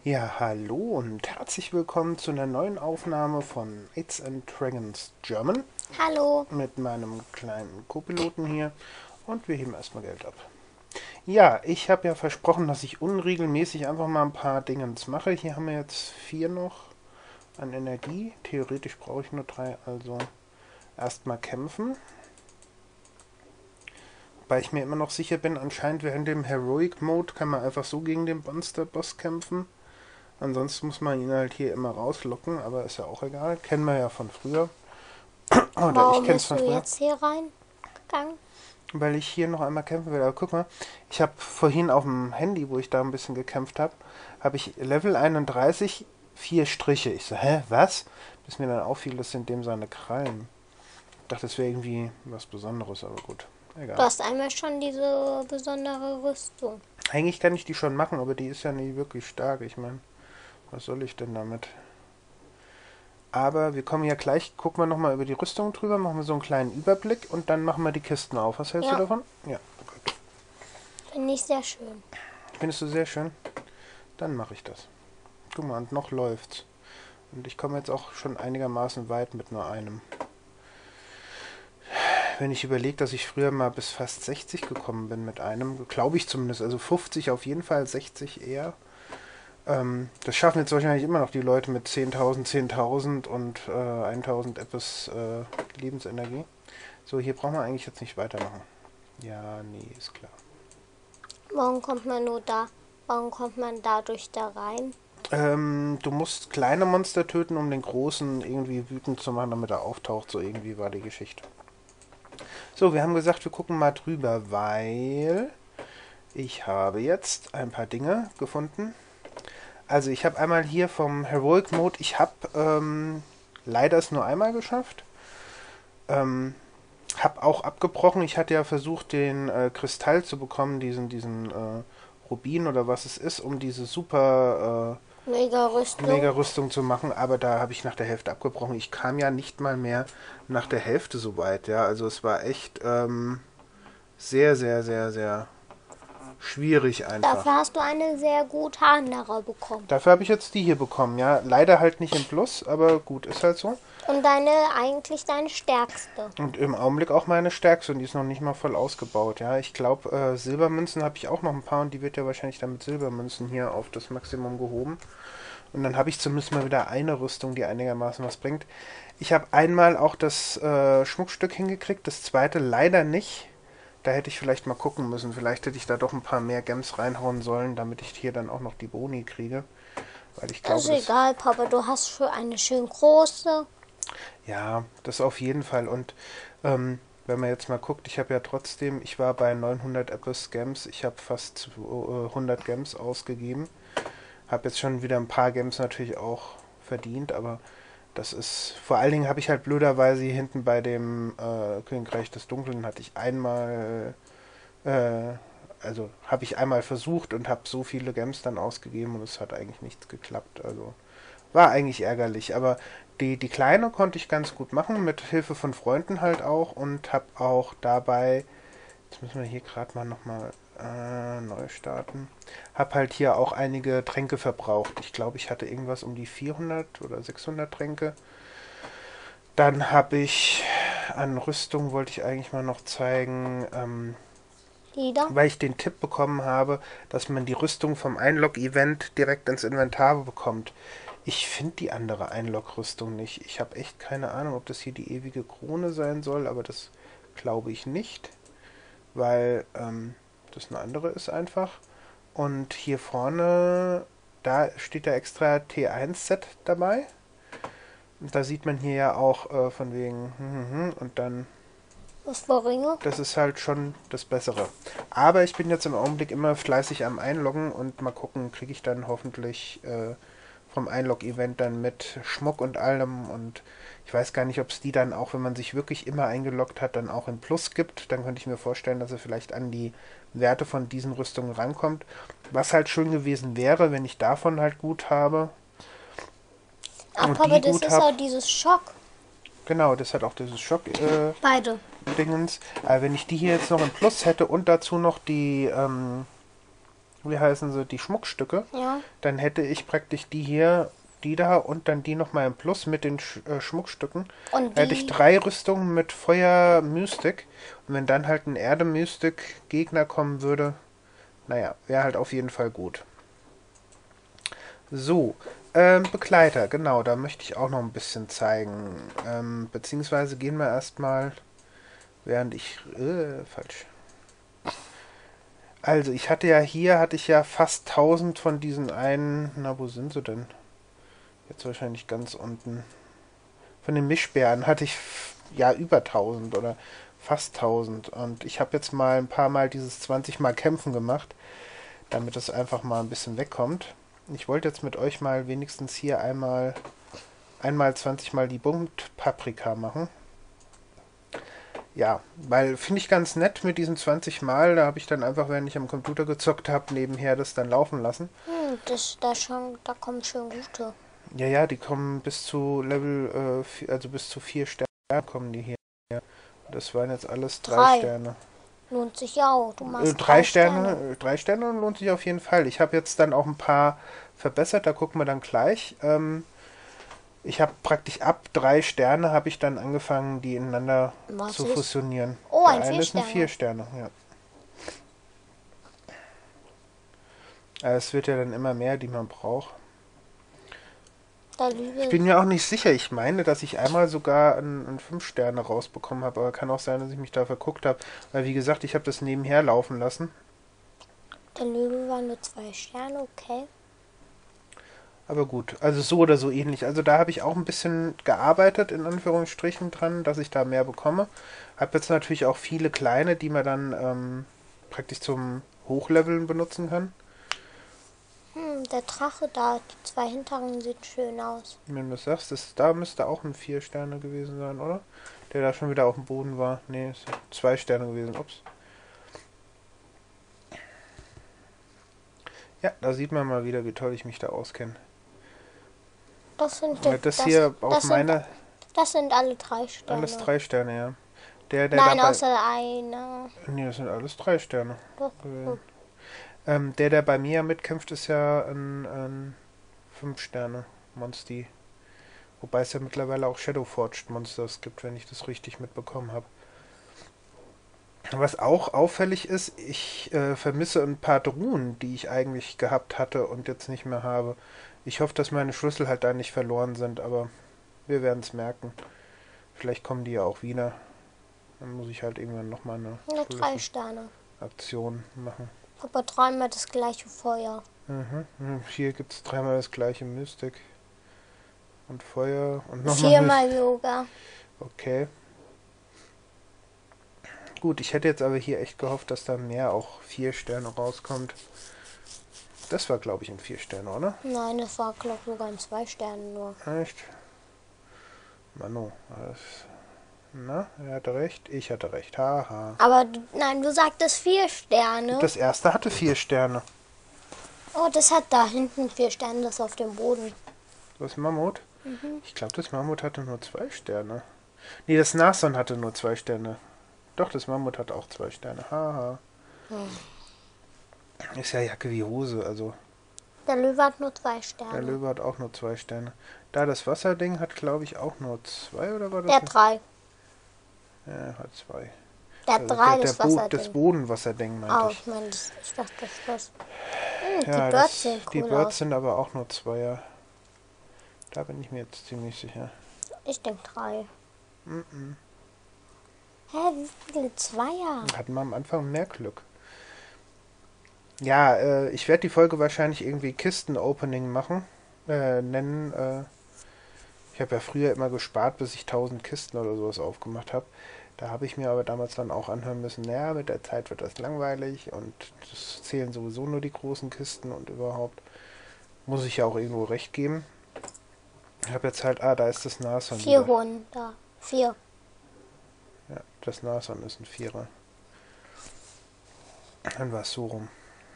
Ja, hallo und herzlich willkommen zu einer neuen Aufnahme von It's and Dragons German Hallo. mit meinem kleinen Co-Piloten hier und wir heben erstmal Geld ab. Ja, ich habe ja versprochen, dass ich unregelmäßig einfach mal ein paar Dingens mache. Hier haben wir jetzt 4 noch an Energie. Theoretisch brauche ich nur 3, also erstmal kämpfen. Wobei ich mir immer noch sicher bin, anscheinend während dem Heroic Mode kann man einfach so gegen den Monster-Boss kämpfen. Ansonsten muss man ihn halt hier immer rauslocken, aber ist ja auch egal. Kennen wir ja von früher. Oder ich Warum kenne es bist von du früher. jetzt hier reingegangen? Weil ich hier noch einmal kämpfen will. Aber guck mal, ich habe vorhin auf dem Handy, wo ich da ein bisschen gekämpft habe, habe ich Level 31, 4 Striche. Ich so, hä, was? Bis mir dann auffiel, das sind dem seine Krallen. Ich dachte, das wäre irgendwie was Besonderes, aber gut. Du Egal. hast einmal schon diese besondere Rüstung. Eigentlich kann ich die schon machen, aber die ist ja nicht wirklich stark. Ich meine, was soll ich denn damit? Aber wir kommen ja gleich, gucken wir nochmal über die Rüstung drüber, machen wir so einen kleinen Überblick und dann machen wir die Kisten auf. Was hältst du Ja, davon? Ja, gut. finde ich sehr schön. Findest du sehr schön? Dann mache ich das. Guck mal, und noch läuft's. Und ich komme jetzt auch schon einigermaßen weit mit nur einem. Wenn ich überlege, dass ich früher mal bis fast 60 gekommen bin mit einem, glaube ich zumindest, also 50 auf jeden Fall, 60 eher. Das schaffen jetzt wahrscheinlich immer noch die Leute mit 10.000 und 1.000 etwas Lebensenergie. So, hier brauchen wir eigentlich jetzt nicht weitermachen. Ja, nee, ist klar. Warum kommt man nur da? Warum kommt man dadurch da rein? Du musst kleine Monster töten, um den großen irgendwie wütend zu machen, damit er auftaucht. So irgendwie war die Geschichte. So, wir haben gesagt, wir gucken mal drüber, weil ich habe jetzt ein paar Dinge gefunden. Also ich habe einmal hier vom Heroic Mode, ich habe leider es nur einmal geschafft. Ähm, habe auch abgebrochen. Ich hatte ja versucht, den Kristall zu bekommen, diesen Rubin oder was es ist, um diese super Mega Rüstung. Mega-Rüstung zu machen, aber da habe ich nach der Hälfte abgebrochen. Ich kam ja nicht mal mehr nach der Hälfte so weit, ja. Also es war echt sehr, sehr, sehr, sehr schwierig Dafür einfach. hast du eine sehr gute andere bekommen. Dafür habe ich jetzt die hier bekommen, ja. Leider halt nicht im Plus, aber gut, ist halt so. Und eigentlich deine stärkste. Und im Augenblick auch meine stärkste und die ist noch nicht mal voll ausgebaut, ja. Ich glaube, Silbermünzen habe ich auch noch ein paar und die wird ja wahrscheinlich dann mit Silbermünzen hier auf das Maximum gehoben. Und dann habe ich zumindest mal wieder eine Rüstung, die einigermaßen was bringt. Ich habe einmal auch das Schmuckstück hingekriegt, das zweite leider nicht. Da hätte ich vielleicht mal gucken müssen. Vielleicht hätte ich da doch ein paar mehr Gems reinhauen sollen, damit ich hier dann auch noch die Boni kriege. Weil ich Das glaube, ist das. egal, Papa. Du hast für eine schön große. Ja, das auf jeden Fall. Und wenn man jetzt mal guckt, ich habe ja trotzdem, ich war bei 900 etwas Gems. Ich habe fast 100 Gems ausgegeben. Habe jetzt schon wieder ein paar Gems natürlich auch verdient, aber das ist, vor allen Dingen habe ich halt blöderweise hier hinten bei dem Königreich des Dunklen hatte ich einmal, also habe ich einmal versucht und habe so viele Gems dann ausgegeben und es hat eigentlich nichts geklappt. Also war eigentlich ärgerlich, aber die kleine konnte ich ganz gut machen, mit Hilfe von Freunden halt auch und habe auch dabei, jetzt müssen wir hier gerade mal nochmal neu starten, habe halt hier auch einige Tränke verbraucht. Ich glaube, ich hatte irgendwas um die 400 oder 600 Tränke. Dann habe ich an Rüstung wollte ich eigentlich mal noch zeigen, Lieder. weil ich den Tipp bekommen habe, dass man die Rüstung vom Einlog-Event direkt ins Inventar bekommt. Ich finde die andere Einlog-Rüstung nicht. Ich habe echt keine Ahnung, ob das hier die ewige Krone sein soll, aber das glaube ich nicht, weil das eine andere ist einfach. Und hier vorne, da steht da extra T1-Set dabei. Und da sieht man hier ja auch von wegen und dann, Was für Ringe? das ist halt schon das Bessere. Aber ich bin jetzt im Augenblick immer fleißig am Einloggen und mal gucken, kriege ich dann hoffentlich vom Einlog-Event dann mit Schmuck und allem und ich weiß gar nicht, ob es die dann auch, wenn man sich wirklich immer eingeloggt hat, dann auch in Plus gibt. Dann könnte ich mir vorstellen, dass er vielleicht an die Werte von diesen Rüstungen rankommt. Was halt schön gewesen wäre, wenn ich davon halt gut habe Ach, und Papa, die das gut ist habe. auch dieses Schock. Genau, das hat auch dieses Beide. Dingens. Wenn ich die hier jetzt noch im Plus hätte und dazu noch die wie heißen sie, die Schmuckstücke, Ja. dann hätte ich praktisch die hier, die da und dann die nochmal im Plus mit den Schmuckstücken. Und Da hätte ich die, 3 Rüstungen mit Feuer Mystik. Und wenn dann halt ein Erde Mystik Gegner kommen würde, naja, wäre halt auf jeden Fall gut. So, Begleiter, genau, da möchte ich auch noch ein bisschen zeigen. Beziehungsweise gehen wir erstmal, während ich, falsch. Also, ich hatte ja hier, hatte ich ja fast 1000 von diesen einen, na, wo sind sie denn? Jetzt wahrscheinlich ganz unten. Von den Mischbären hatte ich ja über 1000 oder fast 1000. Und ich habe jetzt mal ein paar Mal dieses 20 Mal Kämpfen gemacht, damit es einfach mal ein bisschen wegkommt. Ich wollte jetzt mit euch mal wenigstens hier einmal 20 Mal die Buntpaprika machen. Ja, weil finde ich ganz nett mit diesen 20 Mal. Da habe ich dann einfach, wenn ich am Computer gezockt habe, nebenher das dann laufen lassen. da kommen schon gute. Ja, ja, die kommen bis zu Level, also bis zu 4 Sterne kommen die hier. Das waren jetzt alles 3 3. Sterne. Lohnt sich ja auch. Du machst 3 3 Sterne. Sterne, 3 Sterne lohnt sich auf jeden Fall. Ich habe jetzt dann auch ein paar verbessert, da gucken wir dann gleich. Ich habe praktisch ab 3 Sterne habe ich dann angefangen, die ineinander Was zu ist? fusionieren. Oh, Der ein eine ist ein 4 4-Sterne. Sterne, ja. Es wird ja dann immer mehr, die man braucht. Da Ich Lüge. bin mir auch nicht sicher. Ich meine, dass ich einmal sogar einen 5 Sterne rausbekommen habe, aber kann auch sein, dass ich mich da verguckt habe. Weil wie gesagt, ich habe das nebenher laufen lassen. Der Löwe war nur 2 Sterne, okay. Aber gut, also so oder so ähnlich. Also da habe ich auch ein bisschen gearbeitet, in Anführungsstrichen, dran, dass ich da mehr bekomme. Habe jetzt natürlich auch viele kleine, die man dann praktisch zum Hochleveln benutzen kann. Der Drache da, die 2 hinteren sehen schön aus. Wenn du das sagst, da müsste auch ein 4 Sterne gewesen sein, oder? Der da schon wieder auf dem Boden war. Nee, ist 2 Sterne gewesen. Ups. Ja, da sieht man mal wieder, wie toll ich mich da auskenne. Das sind, Das hier auf das meine, das sind alle 3 Sterne. alles 3 Sterne, ja. Der Nein, dabei, außer einer. nee, das sind alles 3 Sterne. Doch. Der bei mir mitkämpft, ist ja ein 5 Sterne Monsti. Wobei es ja mittlerweile auch Shadowforged Monsters gibt, wenn ich das richtig mitbekommen habe. Was auch auffällig ist, ich vermisse ein paar Truhen, die ich eigentlich gehabt hatte und jetzt nicht mehr habe. Ich hoffe, dass meine Schlüssel halt da nicht verloren sind, aber wir werden es merken. Vielleicht kommen die ja auch wieder. Dann muss ich halt irgendwann nochmal eine Nur 3 Sterne. Schlüsselaktion machen. Aber 3-mal das gleiche Feuer. Hier gibt es 3-mal das gleiche Mystik. Und Feuer und nochmal 4-mal Yoga. Okay. Gut, ich hätte jetzt aber hier echt gehofft, dass da mehr auch 4 Sterne rauskommt. Das war, glaube ich, ein 4 Sterne, oder? Nein, das war, glaube ich, sogar ein 2 Sterne nur. Echt? Mano, na, er hatte recht, ich hatte recht, haha. Aber nein, du sagtest 4 Sterne. Das erste hatte 4 Sterne. Oh, das hat da hinten 4 Sterne, das auf dem Boden. Das Mammut? Ich glaube, das Mammut hatte nur 2 Sterne. Nee, das Nashorn hatte nur 2 Sterne. Doch, das Mammut hat auch 2 Sterne, haha. Ist ja Jacke wie Hose, also. Der Löwe hat nur 2 Der Sterne. Löwe hat auch nur 2 Sterne. Da das Wasserding hat, glaube ich, auch nur 2, oder war das? Der hat 3. Ja, hat 2. Der hat 3, das Wasser. Das Bodenwasserding, meinte Oh, ich. ich meine, ich dachte, das. Ja, Die Birds sehen die cool Birds aus. sind aber auch nur 2er. Da bin ich mir jetzt ziemlich sicher. Ich denke 3. Hä, wie viele Zweier? Hatten wir am Anfang mehr Glück. Ja, ich werde die Folge wahrscheinlich irgendwie Kisten-Opening machen. Nennen. Ich habe ja früher immer gespart, bis ich 1000 Kisten oder sowas aufgemacht habe. Da habe ich mir aber damals dann auch anhören müssen, naja, mit der Zeit wird das langweilig und das zählen sowieso nur die großen Kisten und überhaupt muss ich ja auch irgendwo recht geben. Ich habe jetzt halt, da ist das Nashorn. 400. 4. Ja, das Nashorn ist ein Vierer. Dann war es so rum.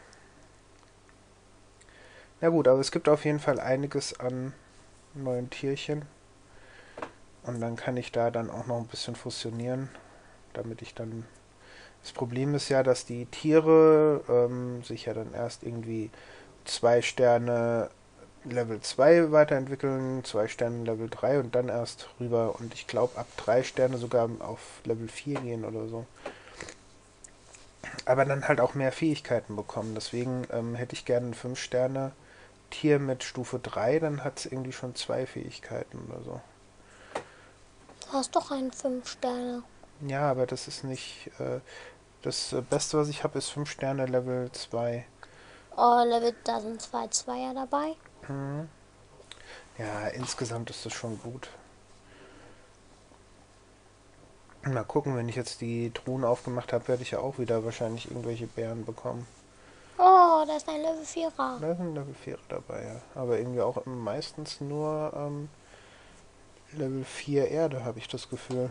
Na gut, aber es gibt auf jeden Fall einiges an neuen Tierchen. Und dann kann ich da dann auch noch ein bisschen fusionieren, damit ich dann Das Problem ist ja, dass die Tiere sich ja dann erst irgendwie 2 Sterne Level 2 weiterentwickeln, 2 Sterne Level 3 und dann erst rüber. Und ich glaube, ab 3 Sterne sogar auf Level 4 gehen oder so. Aber dann halt auch mehr Fähigkeiten bekommen. Deswegen hätte ich gerne ein 5 Sterne Tier mit Stufe 3, dann hat es irgendwie schon 2 Fähigkeiten oder so. Du hast doch einen 5 Sterne. Ja, aber das ist nicht. Das Beste, was ich habe, ist 5 Sterne Level 2. Oh, Level, da sind 2 Zweier dabei. Mhm. Ja, insgesamt ist das schon gut. Mal gucken, wenn ich jetzt die Truhen aufgemacht habe, werde ich ja auch wieder wahrscheinlich irgendwelche Bären bekommen. Oh, da ist ein Level 4er. Da sind Level 4 dabei, ja. Aber irgendwie auch meistens nur Level 4 Erde, habe ich das Gefühl.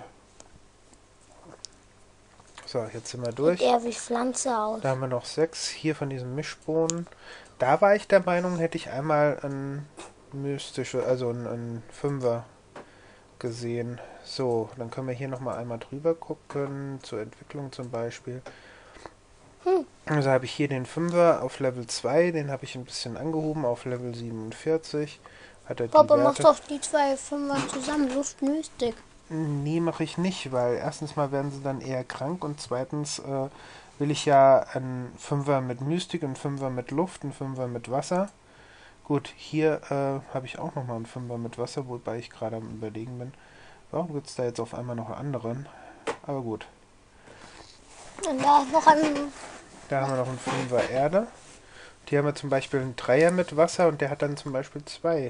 So, jetzt sind wir Sieht durch. eher wie Pflanze aus. Da haben wir noch 6. Hier von diesen Mischbohnen. Da war ich der Meinung, hätte ich einmal ein mystische, also ein Fünfer gesehen. So, dann können wir hier nochmal einmal drüber gucken, zur Entwicklung zum Beispiel. Also habe ich hier den Fünfer auf Level 2, den habe ich ein bisschen angehoben auf Level 47. Hat er die Papa, mach Werte. doch die 2 Fünfer zusammen. Luft Mystik. Nee, mache ich nicht, weil erstens mal werden sie dann eher krank und zweitens will ich ja einen Fünfer mit Mystik, einen Fünfer mit Luft, einen Fünfer mit Wasser. Gut, hier habe ich auch nochmal einen Fünfer mit Wasser, wobei ich gerade am Überlegen bin. Warum gibt es da jetzt auf einmal noch einen anderen? Aber gut. Und da ist noch ein... Da haben wir noch einen Fünfer Erde. Hier haben wir zum Beispiel einen Dreier mit Wasser und der hat dann zum Beispiel 2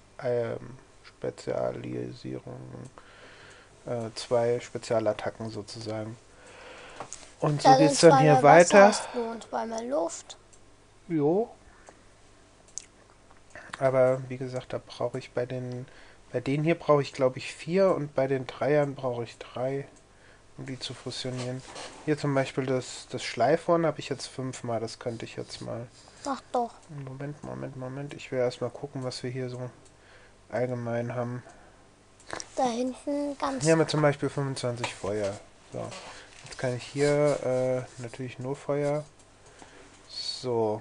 Spezialisierungen, 2 Spezialattacken sozusagen. Und so Da geht sind es dann 2 hier mehr Wasser, weiter. hast du und 2 mehr Luft. Jo, aber wie gesagt, da brauche ich bei denen hier brauche ich glaube ich 4 und bei den Dreiern brauche ich 3, um die zu fusionieren. Hier zum Beispiel das Schleifhorn habe ich jetzt 5 Mal, das könnte ich jetzt mal. Mach doch. Moment. Ich will erstmal gucken, was wir hier so allgemein haben. Da hinten Hier ganz... haben wir zum Beispiel 25 Feuer. So, jetzt kann ich hier natürlich nur Feuer. So,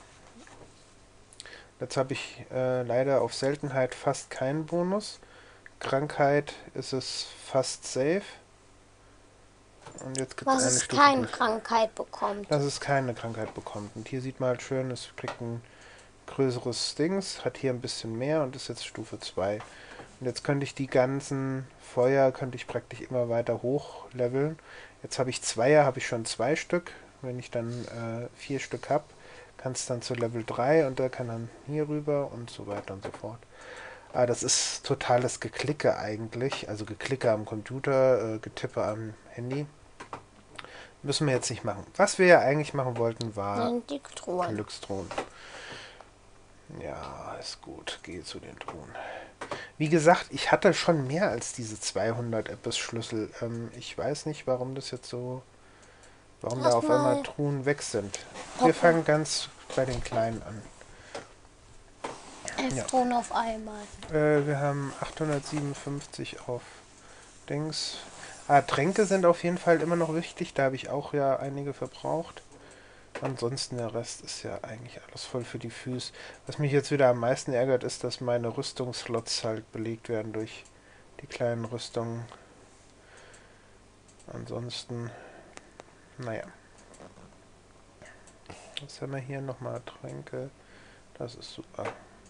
jetzt habe ich leider auf Seltenheit fast keinen Bonus. Krankheit ist es fast safe. Und jetzt gibt es Was eine es Stufe keine Glück. Krankheit bekommt. Dass es keine Krankheit bekommt. Und hier sieht man halt schön, es kriegt ein größeres Dings, hat hier ein bisschen mehr und ist jetzt Stufe 2. Und jetzt könnte ich die ganzen Feuer, könnte ich praktisch immer weiter hoch leveln. Jetzt habe ich Zweier, habe ich schon 2 Stück. Wenn ich dann 4 Stück habe, kann es dann zu Level 3 und der kann dann hier rüber und so weiter und so fort. Aber das ist totales Geklicke eigentlich. Also Geklicke am Computer, Getippe am Handy. Müssen wir jetzt nicht machen. Was wir ja eigentlich machen wollten, war Sind die Truhen. Glückstruhen. Ja, ist gut. Gehe zu den Truhen. Wie gesagt, ich hatte schon mehr als diese 200 Schlüssel. Ich weiß nicht, warum das jetzt so, warum da auf einmal Erstmal... Truhen weg sind. Wir Papa, fangen ganz bei den Kleinen an. 11 Ja. Truhen auf einmal. Wir haben 857 auf Dings. Tränke sind auf jeden Fall immer noch wichtig. Da habe ich auch ja einige verbraucht. Ansonsten der Rest ist ja eigentlich alles voll für die Füße. Was mich jetzt wieder am meisten ärgert, ist, dass meine Rüstungsslots halt belegt werden durch die kleinen Rüstungen. Ansonsten, naja. Was haben wir hier nochmal? Tränke. Das ist super.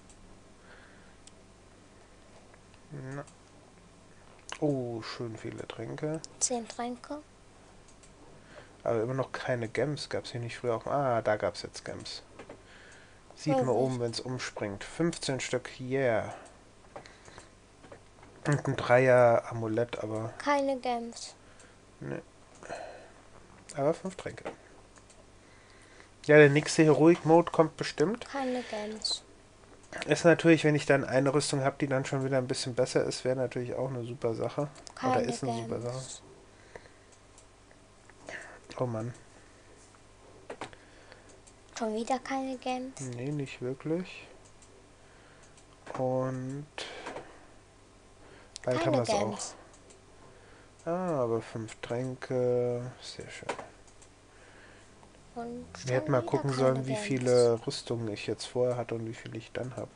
Na. Oh, schön viele Tränke. 10 Tränke. Aber immer noch keine Gems. Gab es hier nicht früher auch? Da gab es jetzt Gems. Sieht man Wirklich? oben, wenn es umspringt. 15 Stück, yeah. Und ein Dreier Amulett, aber Keine Gems. ne. Aber 5 Tränke. Ja, der nächste Heroic Mode kommt bestimmt. Keine Gems. Ist natürlich, wenn ich dann eine Rüstung habe, die dann schon wieder ein bisschen besser ist, wäre natürlich auch eine super Sache. Oder Keine ist eine super Sache. Gems. Oh Mann. Schon wieder keine Gems. Nee, nicht wirklich. Und bald haben wir Keine es auch. Gems. Aber 5 Tränke. Sehr schön. Und Wir hätten schon mal wieder gucken keine sollen, wie Gems. viele Rüstungen ich jetzt vorher hatte und wie viele ich dann habe.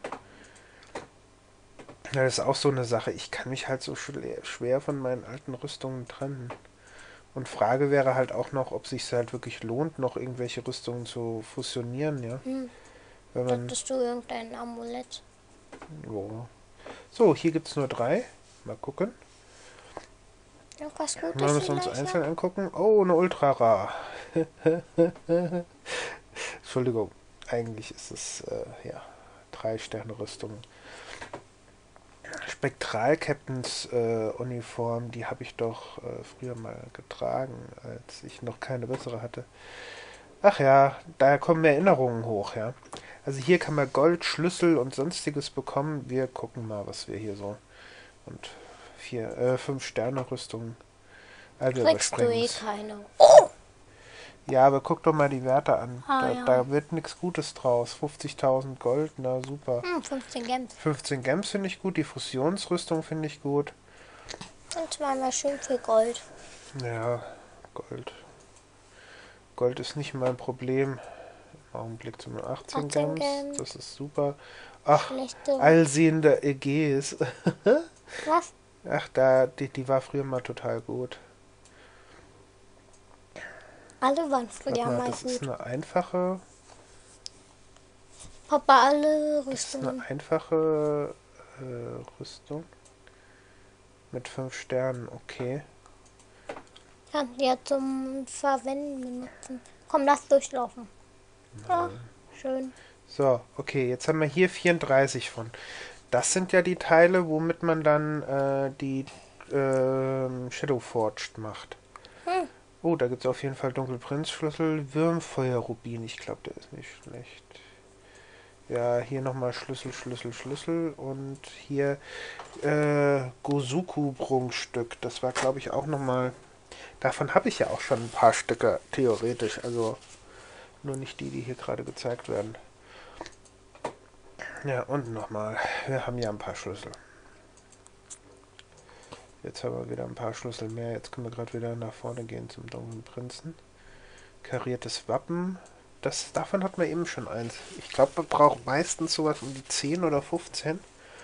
Ja, das ist auch so eine Sache. Ich kann mich halt so schwer von meinen alten Rüstungen trennen. Und Frage wäre halt auch noch, ob sich halt wirklich lohnt, noch irgendwelche Rüstungen zu fusionieren, ja. Wenn man. Hattest du irgendein Amulett? Jo. So, hier gibt es nur 3. Mal gucken. Irgendwas Wollen Gutes wir es uns vielleicht einzeln noch? angucken? Oh, eine Ultra Rar. Entschuldigung, eigentlich ist es, ja, 3 Sterne Rüstung. Spektral-Captains Uniform, die habe ich doch früher mal getragen, als ich noch keine bessere hatte. Ach ja, da kommen Erinnerungen hoch, ja. Also hier kann man Gold, Schlüssel und sonstiges bekommen. Wir gucken mal, was wir hier so. Und 5 Sterne Rüstung. Also wir Kriegst du überspringen eh es. keine. Ja, aber guck doch mal die Werte an. Ah Da, ja. da wird nichts Gutes draus. 50.000 Gold, na super. 15 Gems. 15 Gems finde ich gut, die Fusionsrüstung finde ich gut. Und zweimal schön viel Gold. Ja, Gold. Gold ist nicht mein Problem. Im Augenblick zum 18 18 Gems, Gems. das ist super. Ach, Schlechte. allsehender Ägäis. Was? Ach, die war früher mal total gut. Alle waren Warte früher mal, mal das ist gut. eine einfache. Papa, alle Das ist eine Rüstungen. einfache Rüstung. Mit 5 Sternen, okay. Kannst du ja zum Verwenden benutzen. Komm, lass durchlaufen. Ja, schön. So, okay, jetzt haben wir hier 34 von. Das sind ja die Teile, womit man dann die Shadowforged macht. Oh, da gibt es auf jeden Fall Dunkelprinzschlüssel, Würmfeuerrubin. Ich glaube, der ist nicht schlecht. Ja, hier nochmal Schlüssel, Schlüssel, Schlüssel. Und hier Gozuku-Prunkstück. Das war, glaube ich, auch nochmal. Davon habe ich ja auch schon ein paar Stücke, theoretisch. Also nur nicht die, die hier gerade gezeigt werden. Ja, und nochmal. Wir haben ja ein paar Schlüssel. Jetzt haben wir wieder ein paar Schlüssel mehr. Jetzt können wir gerade wieder nach vorne gehen zum dunklen Prinzen. Kariertes Wappen. Davon hat man eben schon eins. Ich glaube, man braucht meistens sowas um die 10 oder 15.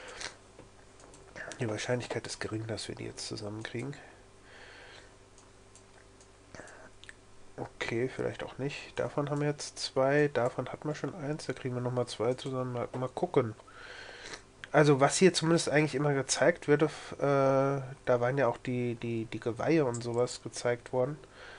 Die Wahrscheinlichkeit ist gering, dass wir die jetzt zusammenkriegen. Okay, vielleicht auch nicht. Davon haben wir jetzt 2. Davon hat man schon eins. Da kriegen wir nochmal 2 zusammen. Mal gucken. Also was hier zumindest eigentlich immer gezeigt wird, da waren ja auch die Geweihe und sowas gezeigt worden.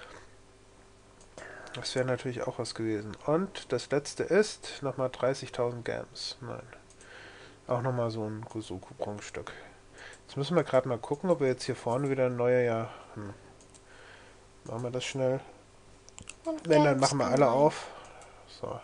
Das wäre natürlich auch was gewesen. Und das letzte ist nochmal 30.000 Gems. Nein. Auch nochmal so ein Gozuku-Prunkstück. Jetzt müssen wir gerade mal gucken, ob wir jetzt hier vorne wieder ein neuer Jahr. Machen wir das schnell. Und Wenn, dann Gems machen wir alle rein. auf. So.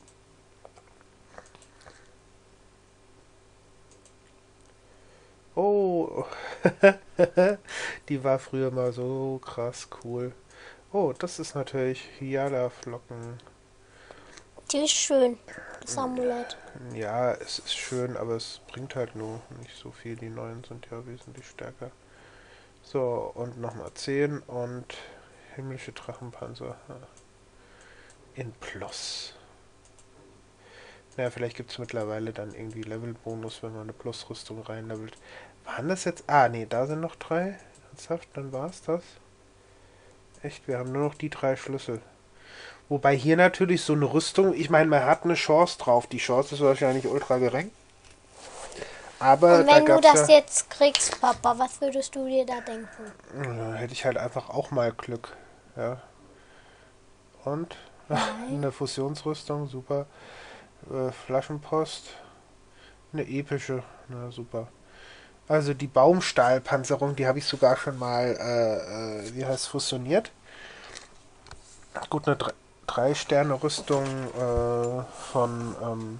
Oh, die war früher mal so krass cool. Oh, das ist natürlich Hyala-Flocken. Die ist schön. Das Amulett. Ja, es ist schön, aber es bringt halt nur nicht so viel. Die neuen sind ja wesentlich stärker. So, und nochmal 10 und himmlische Drachenpanzer. In Plus. Naja, vielleicht gibt es mittlerweile dann irgendwie Levelbonus, wenn man eine Plus-Rüstung reinlevelt. Waren das jetzt? Ah, nee, da sind noch 3. Ernsthaft, dann war es das. Echt, wir haben nur noch die 3 Schlüssel. Wobei hier natürlich so eine Rüstung, ich meine, man hat eine Chance drauf. Die Chance ist wahrscheinlich ultra gering. Aber Und da wenn du gab es das ja, jetzt kriegst, Papa, was würdest du dir da denken? hätte ich halt einfach auch mal Glück. Ja. Und Nein. eine Fusionsrüstung, super. Flaschenpost, eine epische, na super. Also die Baumstahlpanzerung, die habe ich sogar schon mal, wie heißt fusioniert. Gut, eine 3-Sterne-Rüstung von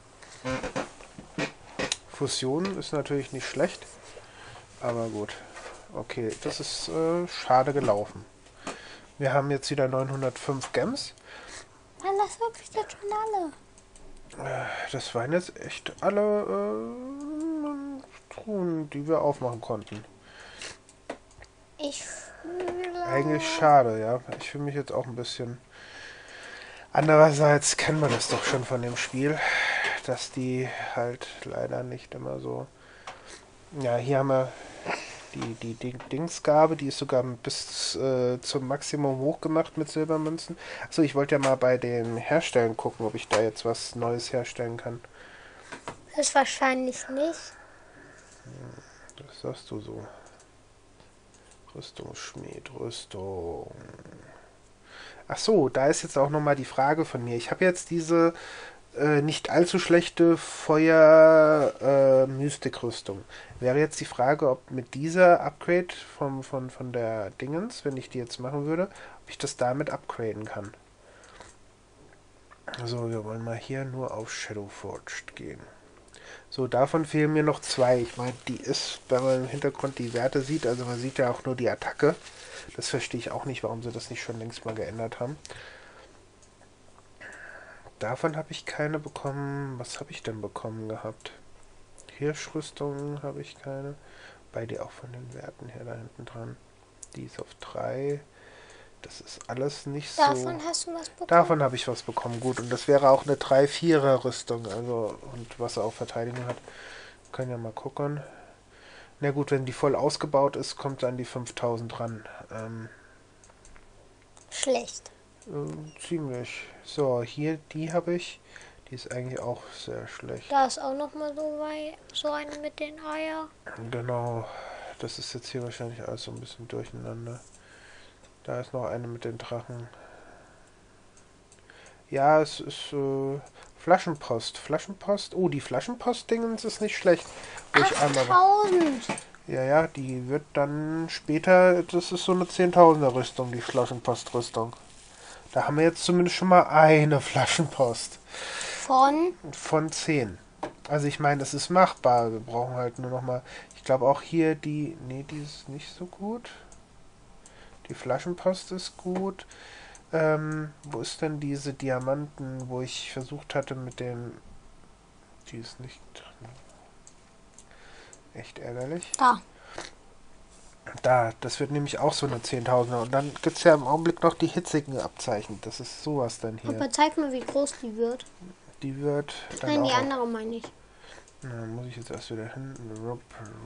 Fusion ist natürlich nicht schlecht. Aber gut. Okay, das ist schade gelaufen. Wir haben jetzt wieder 905 Gems. Waren das wirklich jetzt schon alle? Das waren jetzt echt alle Truhen, die wir aufmachen konnten. Ich fühle... Eigentlich schade, ja. Ich fühle mich jetzt auch ein bisschen. Andererseits kennen wir das doch schon von dem Spiel, dass die halt leider nicht immer so... Ja, hier haben wir die Dingsgabe, die ist sogar bis zum Maximum hochgemacht mit Silbermünzen. Achso, ich wollte ja mal bei dem Herstellen gucken, ob ich da jetzt was Neues herstellen kann. Das wahrscheinlich nicht. Das sagst du so. Rüstungsschmied, Rüstung. Ach so, da ist jetzt auch nochmal die Frage von mir. Ich habe jetzt diese nicht allzu schlechte Feuer-Mystik-Rüstung. Wäre jetzt die Frage, ob mit dieser Upgrade von der Dingens, wenn ich die jetzt machen würde, ob ich das damit upgraden kann. So, wir wollen mal hier nur auf Shadowforged gehen. So, davon fehlen mir noch 2. Ich meine, die ist, wenn man im Hintergrund die Werte sieht, also man sieht ja auch nur die Attacke. Das verstehe ich auch nicht, warum sie das nicht schon längst mal geändert haben. Davon habe ich keine bekommen. Was habe ich denn bekommen gehabt? Hirschrüstung habe ich keine. Bei dir auch von den Werten her da hinten dran. Die ist auf 3. Das ist alles nicht so... Davon hast du was bekommen? Davon habe ich was bekommen, gut. Und das wäre auch eine 3-4er Rüstung. Also, und was er auch Verteidigung hat. Können ja mal gucken. Na gut, wenn die voll ausgebaut ist, kommt dann die 5000 ran. Schlecht. Ziemlich. So, hier, die habe ich. Die ist eigentlich auch sehr schlecht. Da ist auch noch mal so eine mit den Eiern. Genau. Das ist jetzt hier wahrscheinlich alles so ein bisschen durcheinander. Da ist noch eine mit den Drachen. Ja, es ist Flaschenpost. Flaschenpost. Oh, die Flaschenpost-Dingens ist nicht schlecht. Wo ich einmal... 8000! Ja, die wird dann später... Das ist so eine 10.000er Rüstung, die Flaschenpost-Rüstung. Da haben wir jetzt zumindest schon mal eine Flaschenpost. Von 10. Also ich meine, das ist machbar. Wir brauchen halt nur noch mal... Ich glaube auch hier die... Nee, die ist nicht so gut. Die Flaschenpost ist gut. Wo ist denn diese Diamanten, wo ich versucht hatte mit den... Die ist nicht drin. Echt ärgerlich. Da, das wird nämlich auch so eine 10.000er. Und dann gibt es ja im Augenblick noch die hitzigen Abzeichen. Das ist sowas dann hier. Aber zeig mal, wie groß die wird. Die wird dann Nein, auch... die andere meine ich. Na, muss ich jetzt erst wieder hinten. Rup.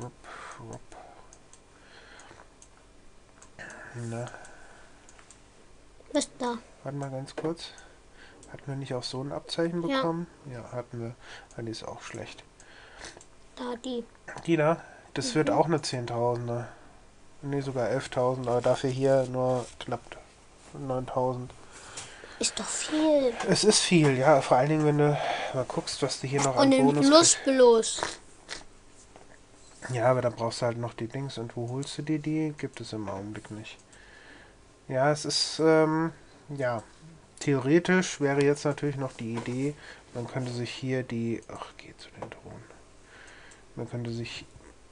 Na, Bist da. warte mal ganz kurz. Hatten wir nicht auch so ein Abzeichen bekommen? Ja, hatten wir. Die ist auch schlecht. Da, die. Die da, das wird auch eine 10.000er. Ne, sogar 11.000, aber dafür hier nur knapp 9.000. Ist doch viel. Es ist viel, ja. Vor allen Dingen, wenn du mal guckst, was du hier noch an Und den Bonus Lustbelos. Ja, aber dann brauchst du halt noch die Dings. Und wo holst du dir die? Gibt es im Augenblick nicht. Ja, es ist, ja. Theoretisch wäre jetzt natürlich noch die Idee, man könnte sich hier die... Ach, geh zu den Drohnen. Man könnte sich...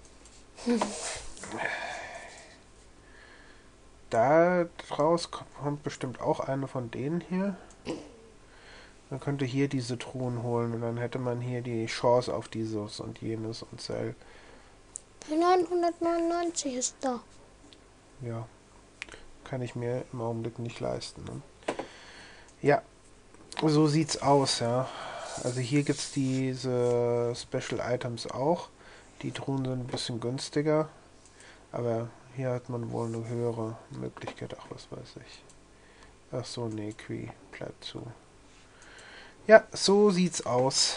Da draus kommt bestimmt auch eine von denen hier. Man könnte hier diese Truhen holen und dann hätte man hier die Chance auf dieses und jenes und Zell. 999 ist da. Ja, kann ich mir im Augenblick nicht leisten. Ne? Ja, so sieht's aus, ja. Also hier gibt's diese Special Items auch. Die Truhen sind ein bisschen günstiger, aber hier hat man wohl eine höhere Möglichkeit. Ach, was weiß ich. Ach so, nee, Qui bleibt zu. Ja, so sieht's aus.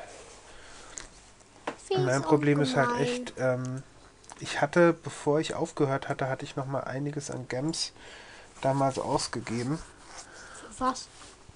Mein Problem ist halt echt, ich hatte, bevor ich aufgehört hatte, hatte ich noch mal einiges an Gems damals ausgegeben. Was?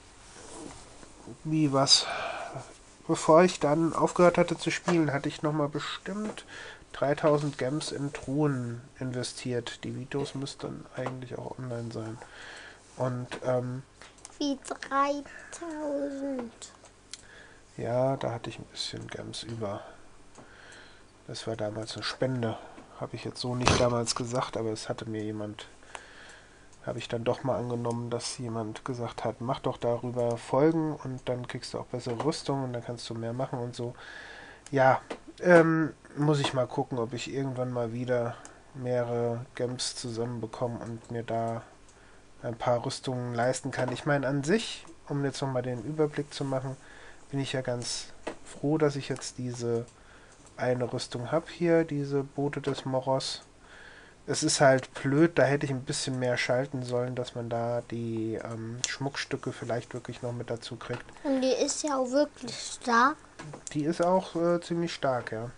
Wie was? Bevor ich dann aufgehört hatte zu spielen, hatte ich noch mal bestimmt 3000 Gems in Truhen investiert. Die Videos müssten eigentlich auch online sein. Und, Wie 3000? ja, da hatte ich ein bisschen Gems über. Das war damals eine Spende. Habe ich jetzt so nicht damals gesagt, aber es hatte mir jemand, habe ich dann doch mal angenommen, dass jemand gesagt hat, mach doch darüber Folgen und dann kriegst du auch bessere Rüstung und dann kannst du mehr machen und so. Ja, muss ich mal gucken, ob ich irgendwann mal wieder mehrere Gems zusammenbekomme und mir da ein paar Rüstungen leisten kann. Ich meine, an sich um jetzt nochmal den Überblick zu machen, bin ich ja ganz froh, dass ich jetzt diese eine Rüstung habe hier, diese Boote des Moros. Es ist halt blöd, da hätte ich ein bisschen mehr schalten sollen, dass man da die Schmuckstücke vielleicht wirklich noch mit dazu kriegt. Und die ist ja auch wirklich stark. Die ist auch ziemlich stark, ja.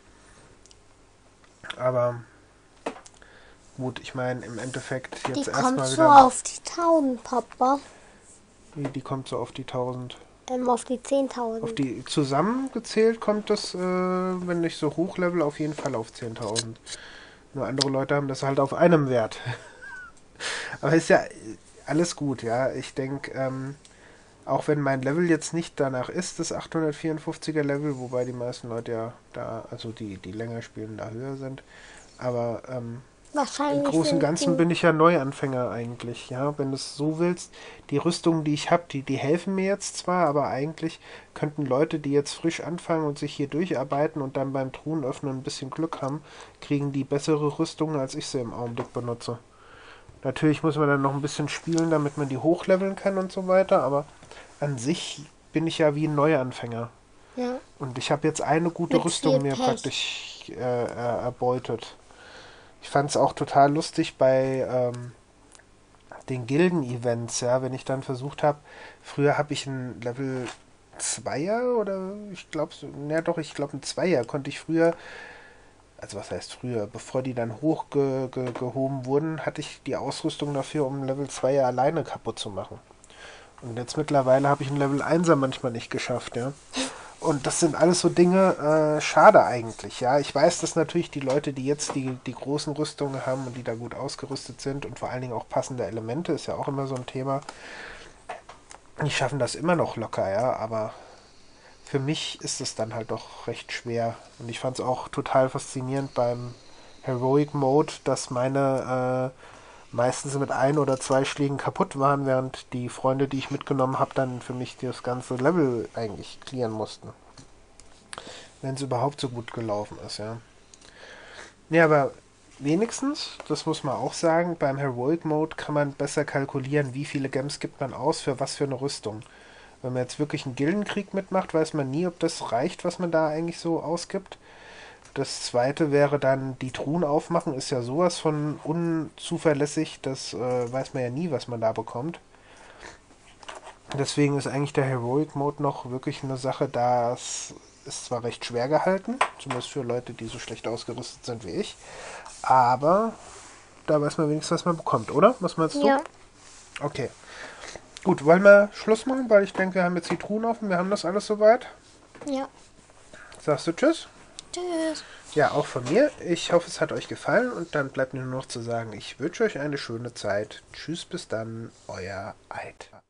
Aber gut, ich meine, im Endeffekt jetzt Die erstmal kommt so wieder. auf die 1000, Papa. Die kommt so auf die 1000. Auf die Auf 10.000. die zusammengezählt kommt das, wenn ich so hochlevel, auf jeden Fall auf 10.000. Nur andere Leute haben das halt auf einem Wert. Aber ist ja alles gut, ja. Ich denke, auch wenn mein Level jetzt nicht danach ist, das 854er Level, wobei die meisten Leute ja da, also die länger spielen, da höher sind. Aber im Wahrscheinlich Großen und sind Ganzen die. bin ich ja Neuanfänger eigentlich, ja. Wenn du es so willst, die Rüstungen, die ich habe, die helfen mir jetzt zwar, aber eigentlich könnten Leute, die jetzt frisch anfangen und sich hier durcharbeiten und dann beim Truhenöffnen ein bisschen Glück haben, kriegen die bessere Rüstungen, als ich sie im Augenblick benutze. Natürlich muss man dann noch ein bisschen spielen, damit man die hochleveln kann und so weiter, aber an sich bin ich ja wie ein Neuanfänger. Ja, Und ich habe jetzt eine gute mit Rüstung viel mir Pech. praktisch erbeutet. Ich fand es auch total lustig bei den Gilden-Events, ja, wenn ich dann versucht habe, früher habe ich ein Level Zweier oder ich glaube, ja doch, ich glaube ein Zweier konnte ich früher, also was heißt früher, bevor die dann hochgehoben wurden, hatte ich die Ausrüstung dafür, um Level Zweier alleine kaputt zu machen. Und jetzt mittlerweile habe ich ein Level Einser manchmal nicht geschafft, ja. Und das sind alles so Dinge, schade eigentlich, ja. Ich weiß, dass natürlich die Leute, die jetzt die großen Rüstungen haben und die da gut ausgerüstet sind und vor allen Dingen auch passende Elemente, ist ja auch immer so ein Thema, die schaffen das immer noch locker, ja, aber für mich ist es dann halt doch recht schwer. Und ich fand es auch total faszinierend beim Heroic Mode, dass meine meistens mit ein oder zwei Schlägen kaputt waren, während die Freunde, die ich mitgenommen habe, dann für mich das ganze Level eigentlich clearen mussten. Wenn es überhaupt so gut gelaufen ist, ja. Ja, aber wenigstens, das muss man auch sagen, beim Heroic Mode kann man besser kalkulieren, wie viele Gems gibt man aus für was für eine Rüstung. Wenn man jetzt wirklich einen Gildenkrieg mitmacht, weiß man nie, ob das reicht, was man da eigentlich so ausgibt. Das zweite wäre dann, die Truhen aufmachen, ist ja sowas von unzuverlässig, das weiß man ja nie, was man da bekommt. Deswegen ist eigentlich der Heroic Mode noch wirklich eine Sache, das ist zwar recht schwer gehalten, zumindest für Leute, die so schlecht ausgerüstet sind wie ich, aber da weiß man wenigstens, was man bekommt, oder? Was meinst du? Ja, Okay. Gut, wollen wir Schluss machen, weil ich denke, wir haben jetzt die Truhen offen, wir haben das alles soweit. ja. Sagst du Tschüss? Tschüss. Ja, auch von mir. Ich hoffe, es hat euch gefallen und dann bleibt mir nur noch zu sagen, ich wünsche euch eine schöne Zeit. Tschüss, bis dann, euer Eid.